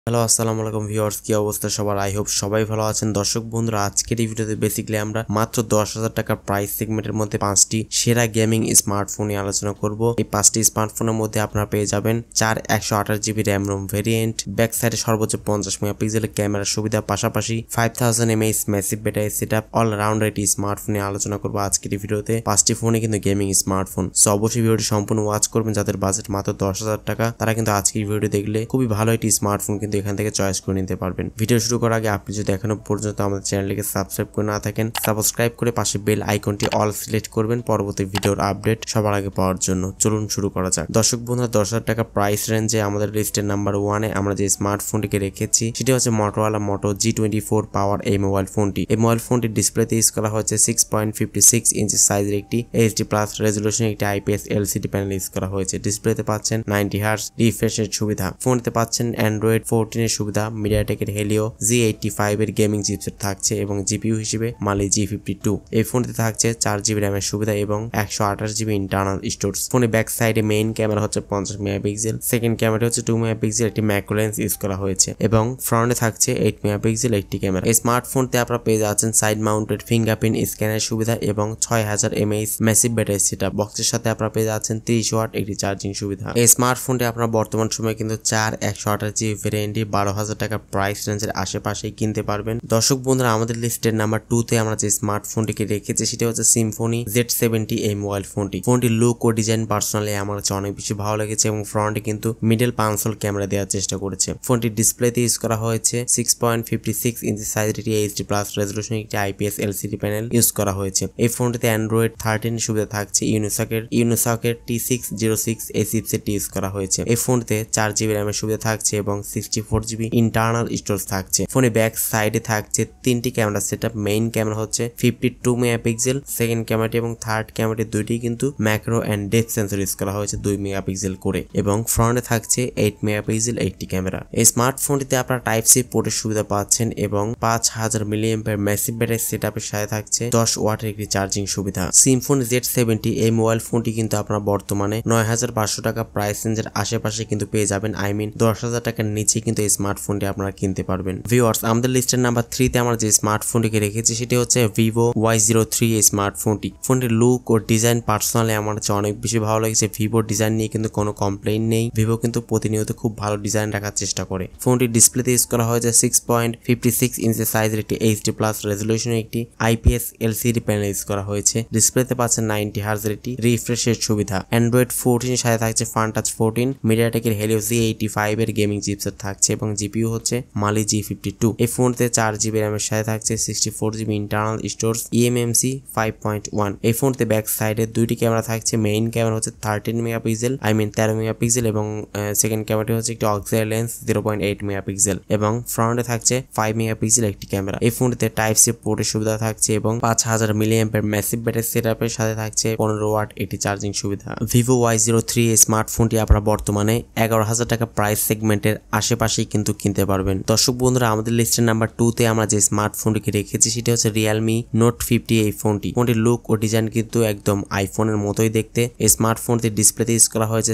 Hello আসসালামু আলাইকুম viewers, কি অবস্থা সবার? আই হোপ সবাই ভালো আছেন। দর্শক বন্ধুরা, আজকের এই ভিডিওতে বেসিক্যালি আমরা মাত্র 10,000 টাকা প্রাইস সেগমেন্টের মধ্যে 5টি সেরা গেমিং স্মার্টফোন নিয়ে আলোচনা করব। এই 5টি স্মার্টফোনের মধ্যে আপনারা পেয়ে যাবেন 128GB RAM ROM variant, back সাইডে সর্বোচ্চ 50 মেগাপিক্সেলের ক্যামেরার সুবিধা, পাশাপাশি 5000 mAh massive battery setup. Allrounder একটি স্মার্টফোন নিয়ে আলোচনা করবো আজকের এই ভিডিওতে। 5টি ফোনে কিন্তু গেমিং স্মার্টফোন, সো অবশ্যই ভিডিওটি সম্পূর্ণ ওয়াচ করবেন। যাদের বাজেট মাত্র 10,000 টাকা তারা কিন্তু আজকের ভিডিওটি দেখলে খুবই ভালো একটি স্মার্টফোন কিন্তু এখান থেকে চয়েস করে নিতে পারবেন। ভিডিও শুরু করার আগে আপনি যদি এখনো পর্যন্ত আমাদের চ্যানেলটিকে সাবস্ক্রাইব করে না থাকেন, সাবস্ক্রাইব করে পাশে বেল আইকনটি অল সিলেক্ট করবেন পরবর্তী ভিডিওর আপডেট সবার আগে পাওয়ার জন্য। চলুন শুরু করা যাক। দর্শক বন্ধুরা, 10,000 টাকা প্রাইস রেঞ্জে আমাদের লিস্টের নাম্বার 1-এ আমরা যে স্মার্টফোনটিকে রেখেছি সেটি হচ্ছে Motorola Moto G24 পাওয়ার এই মোবাইল ফোনটি। এই মোবাইল ফোনটির ডিসপ্লেতে ইউজ করা হয়েছে 6.56 ইঞ্চি সাইজের একটি এইচডি প্লাস রেজলিউশন একটি IPS LCD প্যানেল ইউজ করা হয়েছে। ডিসপ্লেতে পাচ্ছেন 90 হার্টজ রিফ্রেশের সুবিধা। ফোনটিতে পাচ্ছেন Android 14 এর সুবিধা, মিডিয়াটেকের হেলিও G85 এর গেমিং চিপসেট থাকছে এবং জিপিইউ হিসেবে Mali G52। এই ফোনটিতে থাকছে 4GB র্যামের সুবিধা এবং 128GB ইন্টারনাল স্টোরেজ। ফোনের ব্যাক সাইডে মেইন ক্যামেরা হচ্ছে 50 মেগাপিক্সেল, সেকেন্ড ক্যামেরা হচ্ছে 2 মেগাপিক্সেল একটি ম্যাক্রো লেন্স ইউজ করা হয়েছে এবং ফ্রন্টে থাকছে 8 মেগাপিক্সেল একটি ক্যামেরা। এই স্মার্টফোনতে আপনারা পেয়ে যাচ্ছেন সাইড মাউন্টেড ফিঙ্গারপ্রিন্ট স্ক্যানের সুবিধা এবং 6000 mAh ম্যাসিভ ব্যাটারি সেটআপ। বক্সের সাথে আপনারা পেয়ে যাচ্ছেন 30 ওয়াট একটি চার্জিং সুবিধা। এই স্মার্টফোনটি আপনারা বর্তমান সময়ে কিন্তু 128GB ভেরিয়েন্টে 12,000 টাকা প্রাইস রেঞ্জের আশেপাশেই কিনতে পারবেন। দর্শক বন্ধুরা, আমাদের লিস্টের নাম্বার 2-তে আমরা যে স্মার্টফোনটিকে রেখেছি সেটি হচ্ছে Symphony Z70 এই মোবাইল ফোনটি। ফোনটির লুক ও ডিজাইন পার্সোনালি আমার কাছে অনেক বেশি ভালো লেগেছে এবং ফ্রন্টে কিন্তু মিডল পাঞ্চল ক্যামেরা দেওয়ার চেষ্টা করেছে। ফোনটির ডিসপ্লেতে ইউজ করা হয়েছে 6.56 ইঞ্চি সাইজের একটি এইচডি প্লাস রেজলিউশন একটি IPS LCD প্যানেল ইউজ করা হয়েছে। এই ফোনটিতে Android 13 সুবিধা থাকছে। ইউনিসকের T606 এই চিপসেটটি ইউজ করা হয়েছে। এই ফোনটিতে 4GB র্যামের সুবিধা থাকছে এবং 64GB ইন্টারনাল স্টোরেজ থাকছে। ফোনে ব্যাক সাইডে থাকছে 3টি ক্যামেরা সেটআপ। মেইন ক্যামেরা হচ্ছে 52 মেগাপিক্সেল, সেকেন্ড ক্যামেরাটি এবং থার্ড ক্যামেরাটি দুইটি কিন্তু macro and depth sensor use করা হয়েছে 2 মেগাপিক্সেল করে এবং ফ্রন্টে থাকছে 8 মেগাপিক্সেল একটি ক্যামেরা। এই স্মার্টফোনটিতে আপনারা টাইপ সি পোর্টের সুবিধা পাচ্ছেন এবং 5000 mAh ম্যাসিভ ব্যাটারি সেটআপের সাথে থাকছে 10 ওয়াটের একটি চার্জিং সুবিধা। Symphony Z70 এই মোবাইল ফোনটি কিন্তু আপনারা বর্তমানে 9,500 টাকা প্রাইস রেঞ্জের আশেপাশে কিন্তু পেয়ে যাবেন। 10,000 টাকার নিচে কিন্তু এই স্মার্টফোনটি আপনারা কিনতে পারবেন। ভিউয়ার্স, আমাদের লিস্টের নাম্বার 3-তে আমরা যে স্মার্টফোনটিকে রেখেছি সেটি হচ্ছে Vivo Y03 এই স্মার্টফোনটি। ফোনটির লুক ও ডিজাইন পার্সোনালি আমার কাছে অনেক বেশি ভালো লেগেছে। ভিভোর ডিজাইন নিয়ে কিন্তু কোনো কমপ্লেইন নেই। ভিভো কিন্তু প্রতিনিয়ত খুব ভালো ডিজাইন রাখার চেষ্টা করে। ফোনটির ডিসপ্লেতে ইউজ করা হয়েছে 6.56 ইঞ্চি সাইজের একটি এইচডি প্লাস রেজলিউশনের একটি IPS LCD প্যানেল ইউজ করা হয়েছে। ডিসপ্লেতে পাচ্ছেন 90 হার্টজের একটি রিফ্রেশের সুবিধা। Android 14 এর সাথে থাকছে FunTouch 14, মিডিয়াটেকের হেলিও G85 এর গেমিং চিপসেট থাকছে এবং জিপিইউ হচ্ছে Mali G52। এই ফোনতে 4GB র্যামের সাথে থাকছে 64GB ইন্টারনাল স্টোরেজ eMMC 5.1। এই ফোনতে ব্যাক সাইডে দুইটি ক্যামেরা থাকছে। মেইন ক্যামেরা হচ্ছে 13 মেগাপিক্সেল, 13 মেগাপিক্সেল এবং সেকেন্ড ক্যামেরাটি হচ্ছে একটি অক্সিলারি লেন্স 0.8 মেগাপিক্সেল এবং ফ্রন্টে থাকছে 5 মেগাপিক্সেল একটি ক্যামেরা। এই ফোনটিতে টাইপ সি পোর্টের সুবিধা থাকছে এবং 5000 mAh ম্যাসিভ ব্যাটারি সেটআপের সাথে থাকছে 15 ওয়াট একটি চার্জিং সুবিধা। Vivo Y03 এই স্মার্টফোনটি আপনারা বর্তমানে 11,000 টাকা প্রাইস সেগমেন্টের আশেপাশেই কিন্তু কিনতে পারবেন। দর্শক বন্ধুরা, আমাদের লিস্টের নাম্বার 2-তে আমরা যে স্মার্টফোনটিকে রেখেছি সেটি হচ্ছে Realme Note 50 এই ফোনটি। ফোনটির লুক ও ডিজাইন কিন্তু একদম আইফোনের মতোই দেখতে। এই স্মার্টফোনটির ডিসপ্লেতে ইউজ করা হয়েছে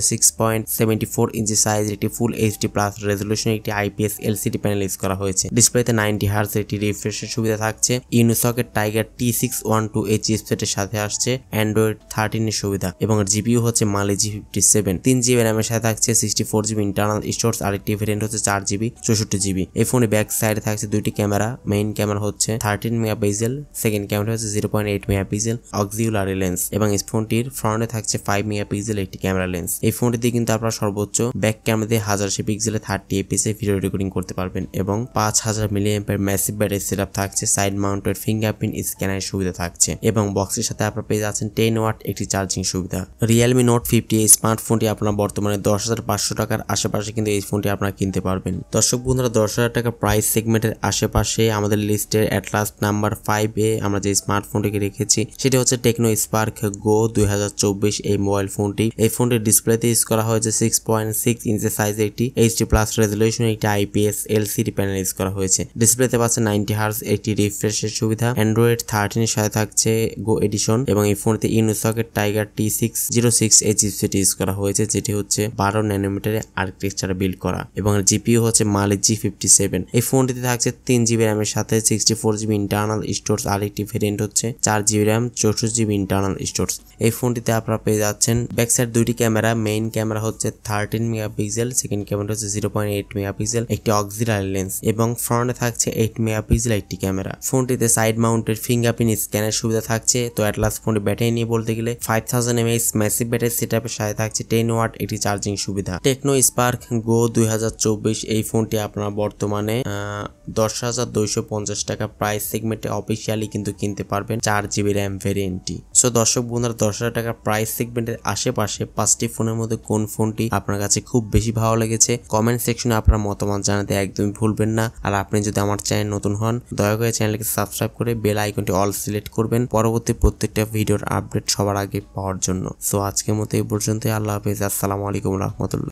6.74 ইঞ্চি সাইজের একটি ফুল এইচডি প্লাস রেজলিউশন একটি IPS LCD প্যানেল ইউজ করা হয়েছে। ডিসপ্লেতে 90 হার্টজের একটি রিফ্রেশের সুবিধা থাকছে। ইউনিসকের টাইগার T612 এই চিপসেটের সাথে আসছে Android 13 এর সুবিধা এবং জিপিইউ হচ্ছে Mali G57। 3GB র্যামের সাথে থাকছে 64GB ইন্টারনাল স্টোরেজ। আরেকটি ভেরিয়েন্ট হচ্ছে 4GB 64GB। এই ফোনে ব্যাক সাইডে থাকছে দুইটি ক্যামেরা। মেইন ক্যামেরা হচ্ছে 13 মেগাপিক্সেল, সেকেন্ড ক্যামেরা হচ্ছে 0.8 মেগাপিক্সেল অক্সিলারি লেন্স এবং এই ফোনটির ফ্রন্টে থাকছে 5 মেগাপিক্সেল একটি ক্যামেরা লেন্স। এই ফোনটিতে কিন্তু আপনারা সর্বোচ্চ ব্যাক ক্যামেরা দিয়ে 1080 পিক্সেলে 30 fps ভিডিও রেকর্ডিং করতে পারবেন এবং 5000 mAh ম্যাসিভ ব্যাটারি সেটআপ থাকছে। সাইড মাউন্টেড ফিঙ্গারপ্রিন্ট স্ক্যানারের সুবিধা থাকছে এবং বক্সের সাথে আপনারা পেয়ে যাচ্ছেন 10 ওয়াট একটি চার্জিং সুবিধা। Realme Note 50 এই স্মার্টফোনটি আপনারা বর্তমানে 10,500 টাকার আশেপাশে কিন্তু এই ফোনটি আপনারা কিনতে পারবেন। দর্শক বন্ধুরা, 10,000 টাকা প্রাইস সেগমেন্টের আশেপাশে আমাদের লিস্টের এট লাস্ট নাম্বার 5-এ আমরা যে স্মার্টফোনটিকে রেখেছি সেটি হচ্ছে Tecno Spark Go 2024 এই মোবাইল ফোনটি। এই ফোনটির ডিসপ্লেতে ইউজ করা হয়েছে 6.6 ইঞ্চি সাইজের একটি এইচডি প্লাস রেজলিউশনের একটি IPS LCD প্যানেল ইউজ করা হয়েছে। ডিসপ্লেতে পাচ্ছে 90 হার্টজ একটি রিফ্রেশের সুবিধা। Android 13 এর সাথে থাকছে Go এডিশন এবং এই ফোনটিতে ইউনিসকের টাইগার T606 এই চিপসেট ইউজ করা হয়েছে যেটি হচ্ছে 12 ন্যানোমিটারের আর্কিটেকচারে বিল্ড করা এবং জিপিইউ হচ্ছে মালিক G57। এই ফোনটিতে থাকছে 3GB র্যামের সাথে 64GB ইন্টারনাল স্টোরেজ, আরেকটি ভেরিয়েন্ট হচ্ছে 4GB RAM 64GB internal storage. এই ফোনটিতে আপনারা পেয়ে যাচ্ছেন ব্যাক সাইড দুইটি ক্যামেরা, মেইন ক্যামেরা হচ্ছে 13 মেগাপিক্সেল, সেকেন্ড ক্যামেরা হচ্ছে 0.8 মেগাপিক্সেল, একটি অক্সিলারি লেন্স এবং ফ্রন্টে থাকছে 8 মেগাপিক্সেল একটি ক্যামেরা। ফোনটিতে সাইড মাউন্টেড ফিঙ্গারপ্রিন্ট স্ক্যানের সুবিধা থাকছে। তো অ্যাটলাস ফোনটি ব্যাটারি নিয়ে বলতে গেলে 5000 mAh ম্যাসিভ ব্যাটারি সেটআপের সাথে থাকছে 10 ওয়াট একটি চার্জিং সুবিধা। টেকনো স্পার্ক গো 2024 এই ফোনটি আপনারা বর্তমানে 10,250 টাকা প্রাইস সেগমেন্টে অফিসিয়ালি কিন্তু কিনতে পারবেন 4GB র্যাম ভেরিয়েন্টটি। সো দর্শক বন্ধুরা 10,000 টাকা প্রাইস সেগমেন্টের আশেপাশে 5টি ফোনের মধ্যে কোন ফোনটি আপনার কাছে খুব বেশি ভালো লেগেছে কমেন্ট সেকশনে আপনার মতামত জানাতে একদমই ভুলবেন না। আর আপনি যদি আমার চ্যানেল নতুন হন দয়া করে চ্যানেলকে সাবস্ক্রাইব করে বেল আইকনটি অল সিলেক্ট করবেন পরবর্তী প্রত্যেকটা ভিডিওর আপডেট সবার আগে পাওয়ার জন্য। সো আজকের মতো এই পর্যন্তই। আল্লাহ হাফেজ, আসসালামু আলাইকুম রহমতুল্লাহ।